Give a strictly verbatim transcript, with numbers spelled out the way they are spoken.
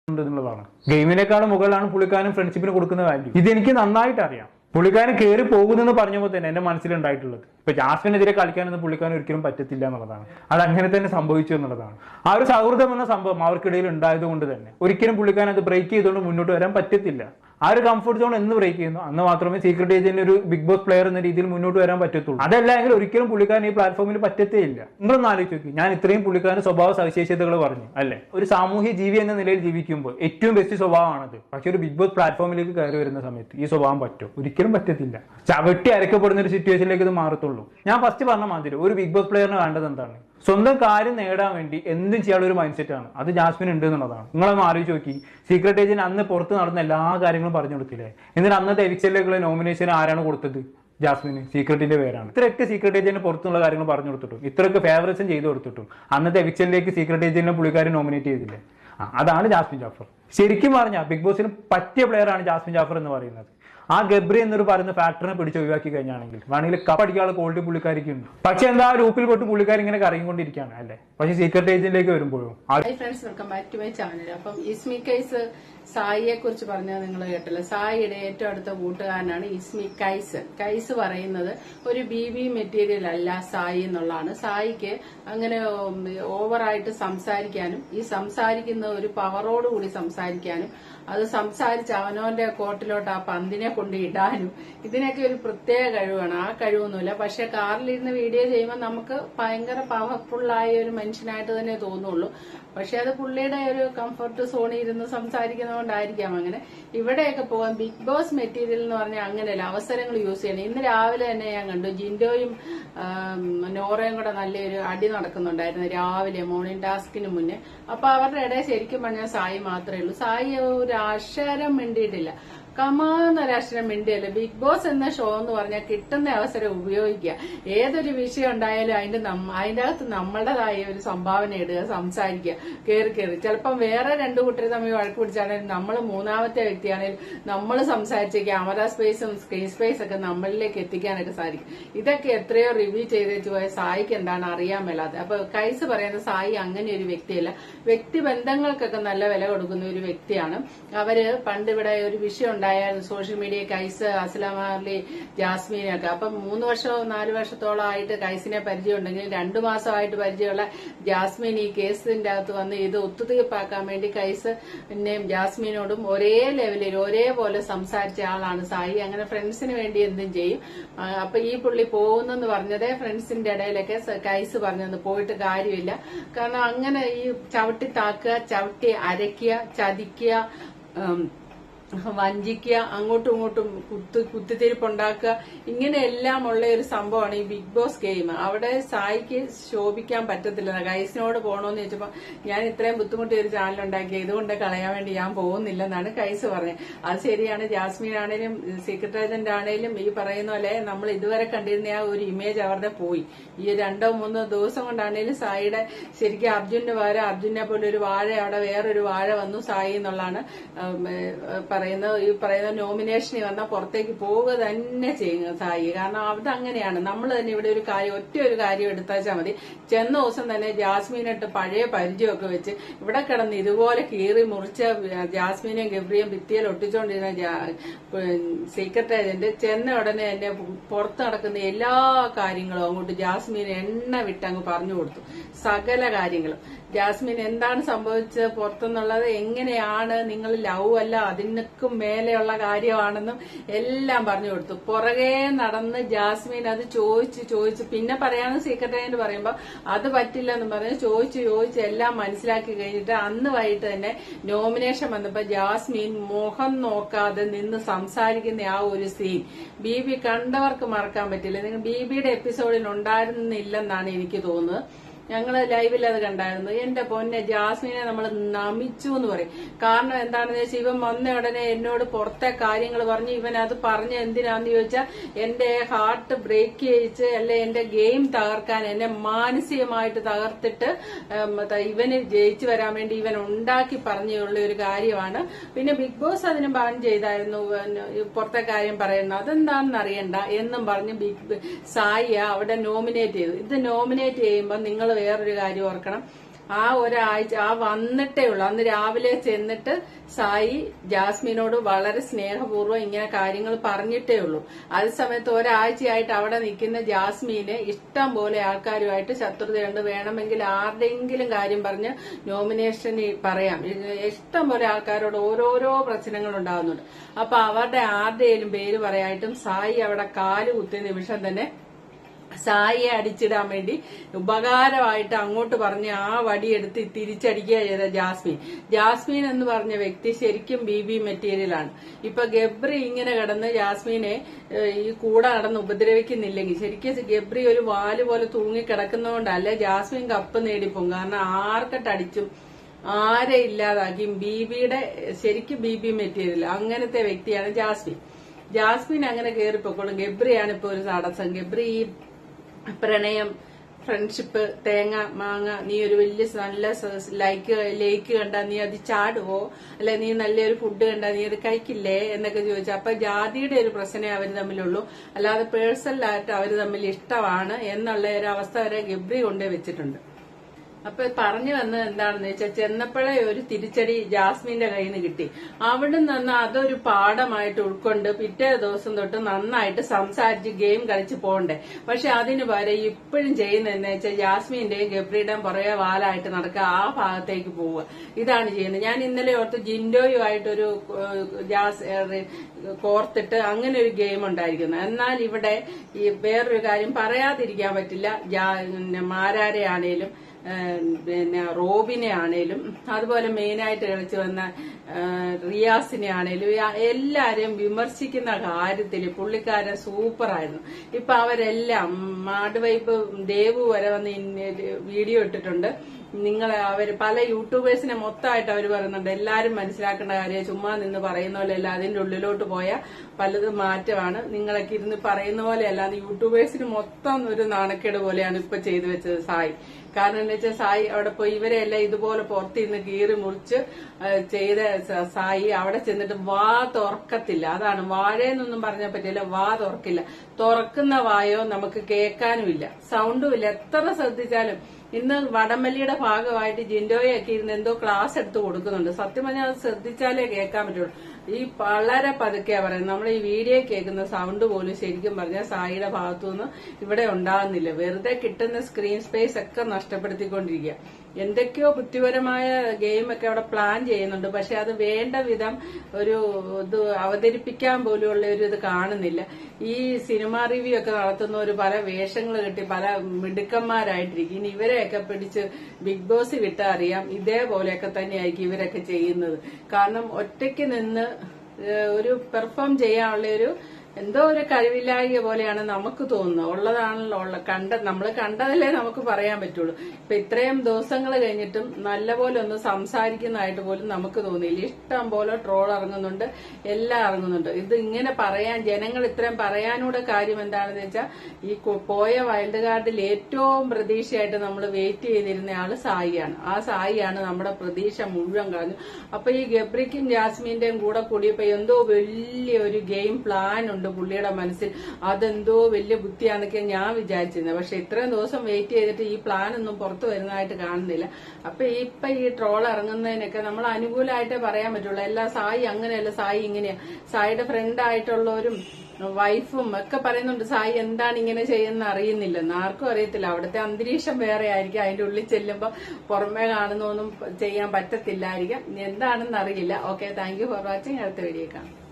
എന്നുള്ളതാണ്. ഗെയിമിനേക്കാളും മുകളിലാണ് പുള്ളിക്കാരൻ ഫ്രണ്ട്ഷിപ്പിന് കൊടുക്കുന്ന വാല്യൂ. ഇതെനിക്ക് നന്നായിട്ട് അറിയാം. പുള്ളിക്കാരൻ കയറി പോകുന്നെന്ന് പറഞ്ഞപ്പോൾ തന്നെ എന്റെ മനസ്സിലുണ്ടായിട്ടുള്ളത് ഇപ്പൊ ജാസ്മിനെതിരെ കളിക്കാനൊന്നും പുള്ളിക്കാരൻ ഒരിക്കലും പറ്റത്തില്ല എന്നുള്ളതാണ്. അത് അങ്ങനെ തന്നെ സംഭവിച്ചു എന്നുള്ളതാണ്. ആ ഒരു സൗഹൃദം എന്ന സംഭവം അവർക്കിടയിൽ ഉണ്ടായത് കൊണ്ട് തന്നെ ഒരിക്കലും പുള്ളിക്കാരൻ അത് ബ്രേക്ക് ചെയ്തുകൊണ്ട് മുന്നോട്ട് വരാൻ പറ്റത്തില്ല. ആ ഒരു കംഫർട്ട് സോൺ എന്ന് ബ്രേക്ക് ചെയ്യുന്നു അന്ന് മാത്രമേ സീക്രട്ട് ഏജന്റ് ഒരു ബിഗ് ബോസ് പ്ലെയർ എന്ന രീതിയിൽ മുന്നോട്ട് വരാൻ പറ്റത്തുള്ളൂ. അതല്ലെങ്കിൽ ഒരിക്കലും പുള്ളിക്കാരൻ ഈ പ്ലാറ്റ്ഫോമിൽ പറ്റത്തേ ഇല്ല. നിങ്ങളൊന്ന് ആലോചിച്ച് നോക്കി, ഞാൻ ഇത്രയും പുള്ളിക്കാരൻ സ്വഭാവ സവിശേഷതകൾ പറഞ്ഞു അല്ലെ. ഒരു സാമൂഹ്യ ജീവി എന്ന നിലയിൽ ജീവിക്കുമ്പോൾ ഏറ്റവും ബെസ്റ്റ് സ്വഭാവമാണത്. പക്ഷെ ഒരു ബിഗ് ബോസ് പ്ലാറ്റ്ഫോമിലേക്ക് കയറി വരുന്ന സമയത്ത് ഈ സ്വഭാവം പറ്റും? ഒരിക്കലും പറ്റത്തില്ല. ചവിട്ടി അരക്കപ്പെടുന്ന ഒരു സിറ്റുവേഷനിലേക്ക് ഇത് മാറത്തുള്ളൂ. ഞാൻ ഫസ്റ്റ് പറഞ്ഞ മാതിരി ഒരു ബിഗ് ബോസ് പ്ലെയറിന് വേണ്ടത് എന്താണ്? സ്വന്തം കാര്യം നേടാൻ വേണ്ടി എന്തും ചെയ്യാനുള്ള ഒരു മൈൻഡ് സെറ്റ് ആണ്. അത് ജാസ്മിൻ ഉണ്ട് എന്നുള്ളതാണ്. നിങ്ങളൊന്ന് ആലോചിച്ച് നോക്കി, സീക്രട്ട് ഏജന്റ് അന്ന് പുറത്ത് നടന്ന എല്ലാ കാര്യങ്ങളും പറഞ്ഞു കൊടുത്തില്ലേ? എന്നിട്ട് അന്നത്തെ എവിക്ഷനിലേക്കുള്ള നോമിനേഷൻ ആരാണ് കൊടുത്തത്? ജാസ്മിന്. സീക്രട്ടിന്റെ പേരാണ്. ഇത്രയൊക്കെ സീക്രട്ട് ഏജന്റ് പുറത്തുള്ള കാര്യങ്ങൾ പറഞ്ഞു കൊടുത്തിട്ടും ഇത്രയൊക്കെ ഫേവറേഷൻ ചെയ്തു കൊടുത്തിട്ടും അന്നത്തെ എവിക്ഷനിലേക്ക് സീക്രട്ട് ഏജന്റിനെ പുള്ളിക്കാരൻ നോമിനേറ്റ് ചെയ്തില്ലേ? ആ അതാണ് ജാസ്മിൻ ജാഫർ. ശരിക്കും പറഞ്ഞാൽ ബിഗ് ബോസിന് പറ്റിയ പ്ലെയർ ആണ് ജാസ്മിൻ ജാഫർ എന്ന് പറയുന്നത്. ആ ഗബ്രി എന്നൊരു പറയുന്ന ഫാക്ടറിനെ പിടിച്ച് ഒഴിവാക്കി കഴിഞ്ഞാണെങ്കിൽ വേണമെങ്കിൽ കപ്പടിക്കാനുള്ള ക്വാളിറ്റി പുള്ളിക്കാരിക്ക് ഉണ്ട്. പക്ഷെ എന്താ ലൂപ്പിൽ പെട്ട് പുള്ളിക്കാരി ഇങ്ങനെ കറങ്ങിക്കൊണ്ടിരിക്കുകയാണ് അല്ലേ. പക്ഷെ സീക്രട്ട് ഏജന്റിലേക്ക് വരുമ്പോഴും അപ്പം ഇസ്മി കൈസ് സായിയെ കുറിച്ച് പറഞ്ഞത് നിങ്ങൾ കേട്ടല്ലോ. സായിയുടെ ഏറ്റവും അടുത്ത കൂട്ടുകാരനാണ് ഇസ്മി കൈസ്. കൈസ് പറയുന്നത് ഒരു ബി ബി മെറ്റീരിയൽ അല്ല സായി എന്നുള്ളതാണ്. സായിക്ക് അങ്ങനെ ഓവറായിട്ട് സംസാരിക്കാനും ഈ സംസാരിക്കുന്ന ഒരു പവറോട് കൂടി സംസാരിക്കാനും അത് സംസാരിച്ച് അവനവന്റെ കോട്ടിലോട്ട് ആ പന്തിനെ കൊണ്ട് ഇടാനും ഇതിനൊക്കെ ഒരു പ്രത്യേക കഴിവാണ്. ആ കഴിവൊന്നുമില്ല. പക്ഷെ കാറിലിരുന്ന് വീഡിയോ ചെയ്യുമ്പോൾ നമുക്ക് ഭയങ്കര പവർഫുള്ളായ ഒരു മനുഷ്യനായിട്ട് തന്നെ തോന്നുള്ളൂ. പക്ഷെ അത് പുള്ളിയുടെ ഒരു കംഫർട്ട് സോണിൽ ഇരുന്ന് സംസാരിക്കുന്നതുകൊണ്ടായിരിക്കാം അങ്ങനെ. ഇവിടെയൊക്കെ പോകാൻ ബിഗ് ബോസ് മെറ്റീരിയൽ എന്ന് പറഞ്ഞാൽ അങ്ങനെയല്ല, അവസരങ്ങൾ യൂസ് ചെയ്യണം. ഇന്ന് രാവിലെ തന്നെ ഞാൻ കണ്ടു ജിൻഡോയും നോറയും കൂടെ നല്ലൊരു അടി നടക്കുന്നുണ്ടായിരുന്നു രാവിലെ മോർണിംഗ് ടാസ്കിന് മുന്നേ. അപ്പൊ അവരുടെ ഇടയിൽ ശരിക്കും പറഞ്ഞാൽ സായി മാത്രമേ ഉള്ളൂ. സായി ഒരു അക്ഷരം മിണ്ടിയിട്ടില്ല. കമാന്നൊരക്ഷരം മിണ്ടിയല്ല. ബിഗ് ബോസ് എന്ന ഷോ എന്ന് പറഞ്ഞാൽ കിട്ടുന്ന അവസരം ഉപയോഗിക്കുക. ഏതൊരു വിഷയം ഉണ്ടായാലും അതിന്റെ അതിന്റെ അകത്ത് നമ്മളുടേതായ ഒരു സംഭാവന ഇടുക, സംസാരിക്കുക, കയറി കയറി. ചിലപ്പം വേറെ രണ്ടു കൂട്ടർ തമ്മിൽ വഴക്ക് പിടിച്ചാണെങ്കിലും നമ്മൾ മൂന്നാമത്തെ വ്യക്തിയാണെങ്കിലും നമ്മൾ സംസാരിച്ച ക്യാമറ സ്പേസും സ്ക്രീൻ സ്പേസ് ഒക്കെ നമ്മളിലേക്ക് എത്തിക്കാനൊക്കെ സാധിക്കും. ഇതൊക്കെ എത്രയോ റിവ്യൂ ചെയ്തേച്ച് പോയ സായിക്ക് എന്താണ് അറിയാൻ മേലാതെ. അപ്പൊ കൈസ് പറയുന്ന സായി അങ്ങനെ ഒരു വ്യക്തിയല്ല. വ്യക്തി ബന്ധങ്ങൾക്കൊക്കെ നല്ല വില കൊടുക്കുന്ന ഒരു വ്യക്തിയാണ്. അവര് പണ്ട് ഇവിടെ ഒരു വിഷയം ഉണ്ടായാലും സോഷ്യൽ മീഡിയ കൈസ്, അസ്ലാം അലി, ജാസ്മീനൊക്കെ. അപ്പം മൂന്ന് വർഷമോ നാല് വർഷത്തോളമായിട്ട് കൈസിനെ പരിചയമുണ്ടെങ്കിൽ രണ്ടു മാസമായിട്ട് പരിചയമുള്ള ജാസ്മീൻ ഈ കേസിന്റെ അകത്ത് വന്ന് ഇത് ഒത്തുതീർപ്പാക്കാൻ വേണ്ടി കൈസിനെയും ജാസ്മീനോടും ഒരേ ലെവലിൽ ഒരേപോലെ സംസാരിച്ച ആളാണ് സായി. അങ്ങനെ ഫ്രണ്ട്സിന് വേണ്ടി എന്തും ചെയ്യും. അപ്പൊ ഈ പുള്ളി പോകുന്നെന്ന് പറഞ്ഞതേ ഫ്രണ്ട്സിന്റെ ഇടയിലൊക്കെ കൈസ് പറഞ്ഞത് പോയിട്ട് കാര്യമില്ല. കാരണം അങ്ങനെ ഈ ചവിട്ടി താക്കുക, ചവിട്ടി അരയ്ക്കുക, ചതിക്കുക, വഞ്ചിക്കുക, അങ്ങോട്ടും ഇങ്ങോട്ടും കുത്ത് കുത്തിത്തിരിപ്പുണ്ടാക്കുക, ഇങ്ങനെയെല്ലാം ഉള്ള ഒരു സംഭവമാണ് ഈ ബിഗ് ബോസ് ഗെയിം. അവിടെ സായിക്ക് ശോഭിക്കാൻ പറ്റത്തില്ല. കൈസിനോട് പോകണമെന്ന് ചോദിച്ചപ്പോ ഞാൻ ഇത്രയും ബുദ്ധിമുട്ടി ഒരു ചാനൽ ഉണ്ടാക്കി ഇതുകൊണ്ട് കളയാൻ വേണ്ടി ഞാൻ പോകുന്നില്ലെന്നാണ് കൈസ് പറഞ്ഞത്. അത് ശരിയാണ്. ജാസ്മിൻ ആണേലും സീക്രട്ട് ഏജന്റ് ആണേലും ഈ പറയുന്ന പോലെ നമ്മൾ ഇതുവരെ കണ്ടിരുന്ന ആ ഒരു ഇമേജ് അവരുടെ പോയി. ഈ രണ്ടോ മൂന്നോ ദിവസം കൊണ്ടാണേലും സായിയുടെ ശരിക്കും അർജുന്റെ പകരം അർജുനെ പോലെ ഒരു വാഴ അവിടെ വേറൊരു വാഴ വന്നു സായി എന്നുള്ളതാണ് പറയുന്നത്. ഈ പറയുന്ന നോമിനേഷനിൽ വന്നാൽ പുറത്തേക്ക് പോവുക തന്നെ ചെയ്യുക സായി. കാരണം അവിടെ അങ്ങനെയാണ്. നമ്മൾ തന്നെ ഇവിടെ ഒരു കാര്യം ഒറ്റ ഒരു കാര്യം എടുത്താച്ചാൽ മതി. ചെന്ന ദിവസം തന്നെ ജാസ്മീനിട്ട് പഴയ പരിചയമൊക്കെ വെച്ച് ഇവിടെ കിടന്ന് ഇതുപോലെ കീറി മുറിച്ച ജാസ്മീനെയും ഗബ്രിയും ഭിത്തിയിൽ ഒട്ടിച്ചുകൊണ്ടിരുന്ന സീക്രട്ട് ഏജന്റ് ചെന്ന ഉടനെ തന്നെ പുറത്ത് നടക്കുന്ന എല്ലാ കാര്യങ്ങളും അങ്ങോട്ട് ജാസ്മീൻ എണ്ണ വിട്ടങ്ങ് പറഞ്ഞു കൊടുത്തു. സകല കാര്യങ്ങളും ജാസ്മിൻ എന്താണ് സംഭവിച്ചത് പുറത്തുനിന്നുള്ളത്, എങ്ങനെയാണ് നിങ്ങൾ ലവ് അല്ല അതിനൊക്കെ മേലെയുള്ള കാര്യമാണെന്നും എല്ലാം പറഞ്ഞു കൊടുത്തു. പുറകെ നടന്ന് ജാസ്മിൻ അത് ചോദിച്ച് ചോദിച്ച് പിന്നെ പറയാനും സീക്രട്ട് ഏജന്റ് പറയുമ്പോ അത് പറ്റില്ല എന്ന് പറഞ്ഞ് ചോദിച്ച് ചോദിച്ച് എല്ലാം മനസ്സിലാക്കി കഴിഞ്ഞിട്ട് അന്ന് വൈകിട്ട് തന്നെ നോമിനേഷൻ വന്നപ്പോ ജാസ്മിൻ മുഖം നോക്കാതെ നിന്ന് സംസാരിക്കുന്ന ആ ഒരു സീൻ ബി ബി കണ്ടവർക്ക് മറക്കാൻ പറ്റില്ല. നിങ്ങൾ ബി ബിയുടെ എപ്പിസോഡിൽ ഉണ്ടായിരുന്നില്ലെന്നാണ് എനിക്ക് തോന്നുന്നത്. ഞങ്ങള് ലൈവിൽ അത് കണ്ടായിരുന്നു. എന്റെ പൊന്നെ ജാസ്മിനെ നമ്മൾ നമിച്ചു എന്ന് പറയും. കാരണം എന്താണെന്ന് വെച്ചാൽ ഇവൻ വന്ന ഉടനെ എന്നോട് പുറത്തെ കാര്യങ്ങൾ പറഞ്ഞ് ഇവൻ അത് പറഞ്ഞ എന്തിനാന്ന് ചോദിച്ചാൽ എന്റെ ഹാർട്ട് ബ്രേക്ക് ചെയ്യിച്ച് അല്ലെ എന്റെ ഗെയിം തകർക്കാൻ എന്നെ മാനസികമായിട്ട് തകർത്തിട്ട് ഇവന് ജയിച്ചു വരാൻ വേണ്ടി ഇവൻ ഉണ്ടാക്കി പറഞ്ഞുള്ള ഒരു കാര്യമാണ്. പിന്നെ ബിഗ് ബോസ് അതിന് ബാൻ ചെയ്തായിരുന്നു പുറത്തെ കാര്യം പറയുന്നത്. അതെന്താണെന്ന് അറിയണ്ട എന്നും പറഞ്ഞ് ബിഗ് സായിയ അവിടെ നോമിനേറ്റ് ചെയ്തു. ഇത് നോമിനേറ്റ് ചെയ്യുമ്പോൾ നിങ്ങൾ വേറൊരു കാര്യം ഓർക്കണം. ആ ഒരാഴ്ച ആ വന്നിട്ടേ ഉള്ളൂ. അന്ന് രാവിലെ ചെന്നിട്ട് സായി ജാസ്മിനോട് വളരെ സ്നേഹപൂർവ്വം ഇങ്ങനെ കാര്യങ്ങൾ പറഞ്ഞിട്ടേ ഉള്ളൂ. അതേ സമയത്ത് ഒരാഴ്ചയായിട്ട് അവിടെ നിൽക്കുന്ന ജാസ്മിന് ഇഷ്ടം പോലെ ആൾക്കാരുമായിട്ട് ശത്രുതയുണ്ട്. വേണമെങ്കിൽ ആരുടെയെങ്കിലും കാര്യം പറഞ്ഞ് നോമിനേഷൻ പറയാം. ഇഷ്ടം പോലെ ആൾക്കാരോട് ഓരോരോ പ്രശ്നങ്ങൾ ഉണ്ടാകുന്നുണ്ട്. അപ്പൊ അവരുടെ ആരുടെയും പേര് പറയായിട്ടും സായി അവിടെ കാല് കുത്തിയ നിമിഷം തന്നെ സായിയെ അടിച്ചിടാൻ വേണ്ടി ഉപകാരമായിട്ട് അങ്ങോട്ട് പറഞ്ഞ് ആ വടിയെടുത്ത് തിരിച്ചടിക്കുക ചെയ്ത ജാസ്മിൻ. ജാസ്മിൻ എന്ന് പറഞ്ഞ വ്യക്തി ശരിക്കും ബി ബി മെറ്റീരിയലാണ്. ഇപ്പൊ ഗബ്രി ഇങ്ങനെ കിടന്ന് ജാസ്മിനെ ഈ കൂടെ നടന്ന് ഉപദ്രവിക്കുന്നില്ലെങ്കിൽ ശരിക്കും ഗബ്രി ഒരു വാല് പോലെ തൂങ്ങി കിടക്കുന്നതുകൊണ്ടല്ലേ ജാസ്മിൻ കപ്പ് നേടിപ്പോകും. കാരണം ആർക്കട്ടടിച്ചും ആരെ ഇല്ലാതാക്കിയും ബീബിയുടെ ശരിക്കും ബി ബി മെറ്റീരിയൽ അങ്ങനത്തെ വ്യക്തിയാണ് ജാസ്മിൻ. ജാസ്മിൻ അങ്ങനെ കയറിപ്പോക്കോളും. ഗബ്രിയാണ് ഇപ്പൊ ഒരു തടസ്സം. ഗബ്രി ഈ പ്രണയം, ഫ്രണ്ട്ഷിപ്പ്, തേങ്ങ, മാങ്ങ, നീ ഒരു വലിയ നല്ല ലൈക്ക് ലേക്ക് കണ്ടാ നീ അത് ചാടുവോ, അല്ലെ നീ നല്ലൊരു ഫുഡ് കണ്ടാ നീ അത് കഴിക്കില്ലേ എന്നൊക്കെ ചോദിച്ചു. അപ്പൊ ജാതിയുടെ ഒരു പ്രശ്നമേ അവര് തമ്മിലുള്ളൂ, അല്ലാതെ പേഴ്സണലായിട്ട് അവര് തമ്മിൽ ഇഷ്ടമാണ് എന്നുള്ള ഒരു അവസ്ഥ വരെ ഗബ്രി കൊണ്ടേ വെച്ചിട്ടുണ്ട്. അപ്പൊ പറഞ്ഞു വന്നത് എന്താണെന്ന് വെച്ചാൽ ചെന്നപ്പോഴേ ഒരു തിരിച്ചടി ജാസ്മിന്റെ കയ്യിൽ നിന്ന് കിട്ടി. അവിടെ നിന്ന് അതൊരു പാഠമായിട്ട് ഉൾക്കൊണ്ട് പിറ്റേ ദിവസം തൊട്ട് നന്നായിട്ട് സംസാരിച്ച് ഗെയിം കളിച്ച് പോകണ്ടേ. പക്ഷെ അതിന് പകരം ഇപ്പോഴും ചെയ്യുന്നതെന്ന് വെച്ചാൽ ജാസ്മിന്റെയും ഗബ്രിയുടെയും പുറകെ വാലായിട്ട് നടക്കുക, ആ ഭാഗത്തേക്ക് പോവുക. ഇതാണ് ചെയ്യുന്നത്. ഞാൻ ഇന്നലെ ഓർത്ത് ജിൻഡോയുമായിട്ടൊരു ജാസ് കോർത്തിട്ട് അങ്ങനെ ഒരു ഗെയിം ഉണ്ടായിരിക്കുന്നു. എന്നാൽ ഇവിടെ ഈ വേറൊരു കാര്യം പറയാതിരിക്കാൻ പറ്റില്ല. മാരാരെ ആണേലും പിന്നെ റോബിനെ ആണേലും അതുപോലെ മെയിനായിട്ട് കളിച്ചു വന്ന റിയാസിനെ ആണേലും എല്ലാരെയും വിമർശിക്കുന്ന കാര്യത്തിൽ പുള്ളിക്കാരൻ സൂപ്പറായിരുന്നു. ഇപ്പൊ അവരെല്ലാം മാടുവൈപ്പ് ദേവു വരെ വന്ന് വീഡിയോ ഇട്ടിട്ടുണ്ട്. നിങ്ങൾ അവർ പല യൂട്യൂബേഴ്സിനെ മൊത്തമായിട്ട് അവർ പറയുന്നുണ്ട്. എല്ലാരും മനസ്സിലാക്കേണ്ട കാര്യം ചുമ്മാ നിന്ന് പറയുന്ന പോലെയല്ല, അതിന്റെ ഉള്ളിലോട്ട് പോയ പലതും മാറ്റമാണ്. നിങ്ങളൊക്കെ ഇരുന്ന് പറയുന്ന പോലെയല്ല, അത് യൂട്യൂബേഴ്സിന് മൊത്തം ഒരു നാണക്കേട് പോലെയാണ് ഇപ്പൊ ചെയ്തു വെച്ചത് സായി. കാരണം എന്താ വെച്ചാൽ സായി അവിടെ പോയി ഇവരെല്ലാം ഇതുപോലെ പുറത്തിരുന്ന് കീറി മുറിച്ച് ചെയ്ത സായി അവിടെ ചെന്നിട്ട് വാ തുറക്കത്തില്ല. അതാണ് വാഴയെന്നൊന്നും പറഞ്ഞാൽ പറ്റില്ല, വാ തുറക്കില്ല. തുറക്കുന്ന വായോ നമുക്ക് കേൾക്കാനുമില്ല, സൗണ്ടും ഇല്ല. എത്ര ശ്രദ്ധിച്ചാലും ഇന്ന് വടംവലിയുടെ ഭാഗമായിട്ട് ജിൻഡോയൊക്കെ ഇരുന്ന് എന്തോ ക്ലാസ് എടുത്ത് കൊടുക്കുന്നുണ്ട്. സത്യം പറഞ്ഞാൽ അത് ശ്രദ്ധിച്ചാലേ കേൾക്കാൻ പറ്റുള്ളൂ. ഈ വളരെ പതുക്കെയാ പറയുന്നത്. നമ്മൾ ഈ വീഡിയോ കേൾക്കുന്ന സൗണ്ട് പോലും ശരിക്കും പറഞ്ഞാൽ സായിയുടെ ഭാഗത്തുനിന്ന് ഇവിടെ ഉണ്ടാകുന്നില്ല. വെറുതെ കിട്ടുന്ന സ്ക്രീൻ സ്പേസ് ഒക്കെ നഷ്ടപ്പെടുത്തിക്കൊണ്ടിരിക്കുക. എന്തൊക്കെയോ ബുദ്ധിപരമായ ഗെയിമൊക്കെ അവിടെ പ്ലാൻ ചെയ്യുന്നുണ്ട്. പക്ഷെ അത് വേണ്ട വിധം ഒരു ഇത് അവതരിപ്പിക്കാൻ പോലുള്ള ഒരു ഇത് കാണുന്നില്ല. ഈ സിനിമ റിവ്യൂ ഒക്കെ നടത്തുന്നവർ പല വേഷങ്ങൾ കിട്ടി പല മിടുക്കന്മാരായിട്ടിരിക്കും. ഇനി ഇവരെയൊക്കെ പിടിച്ച് ബിഗ് ബോസ് വിട്ടാൽ അറിയാം ഇതേപോലെയൊക്കെ തന്നെയായിരിക്കും ഇവരൊക്കെ ചെയ്യുന്നത്. കാരണം ഒറ്റയ്ക്ക് നിന്ന് ഒരു പെർഫോം ചെയ്യാനുള്ള ഒരു എന്തോ ഒരു കഴിവില്ലായ്ക പോലെയാണ് നമുക്ക് തോന്നുന്നത്. ഉള്ളതാണല്ലോ ഉള്ള കണ്ട നമ്മൾ കണ്ടതല്ലേ നമുക്ക് പറയാൻ പറ്റുള്ളൂ. ഇപ്പൊ ഇത്രയും ദിവസങ്ങൾ കഴിഞ്ഞിട്ടും നല്ലപോലെ ഒന്ന് സംസാരിക്കുന്നതായിട്ട് പോലും നമുക്ക് തോന്നിയില്ല. ഇഷ്ടം പോലെ ട്രോൾ ഇറങ്ങുന്നുണ്ട്, എല്ലാം ഇറങ്ങുന്നുണ്ട്. ഇത് ഇങ്ങനെ പറയാൻ ജനങ്ങൾ ഇത്രയും പറയാനൂടെ കാര്യം എന്താണെന്ന് വെച്ചാൽ ഈ പോയ വൈൽഡ് കാർഡിൽ ഏറ്റവും പ്രതീക്ഷയായിട്ട് നമ്മൾ വെയിറ്റ് ചെയ്തിരുന്ന ആള് സായിയാണ്. ആ സായിയാണ് നമ്മുടെ പ്രതീക്ഷ മുഴുവൻ കളഞ്ഞു. അപ്പൊ ഈ ഗബ്രിക്കും ജാസ്മിന്റെയും കൂടെ കൂടിയപ്പോ എന്തോ വലിയൊരു ഗെയിം പ്ലാൻ ഉണ്ട് പുള്ളിയുടെ മനസ്സിൽ. അതെന്തോ വലിയ ബുദ്ധിയാന്നൊക്കെ ഞാൻ വിചാരിച്ചിരുന്നത്. പക്ഷെ ഇത്രയും ദിവസം വെയിറ്റ് ചെയ്തിട്ട് ഈ പ്ലാൻ ഒന്നും പുറത്തു വരുന്നതായിട്ട് കാണുന്നില്ല. അപ്പൊ ഇപ്പൊ ഈ ട്രോൾ ഇറങ്ങുന്നതിനൊക്കെ നമ്മൾ അനുകൂലമായിട്ടേ പറയാൻ പറ്റുള്ളൂ. എല്ലാ സായി അങ്ങനെയല്ല, സായി ഇങ്ങനെയാ. സായിയുടെ ഫ്രണ്ട് ആയിട്ടുള്ളവരും വൈഫും ഒക്കെ പറയുന്നുണ്ട് സായി എന്താണ് ഇങ്ങനെ ചെയ്യുന്ന അറിയുന്നില്ലെന്ന്. ആർക്കും അറിയത്തില്ല. അവിടുത്തെ അന്തരീക്ഷം വേറെ ആയിരിക്കും. അതിന്റെ ഉള്ളിൽ ചെല്ലുമ്പോ പുറമേ കാണുന്നൊന്നും ചെയ്യാൻ പറ്റത്തില്ലായിരിക്കാം. എന്താണെന്ന് അറിയില്ല. Okay, thank you for watching. അടുത്ത വീഡിയോ കാണാം.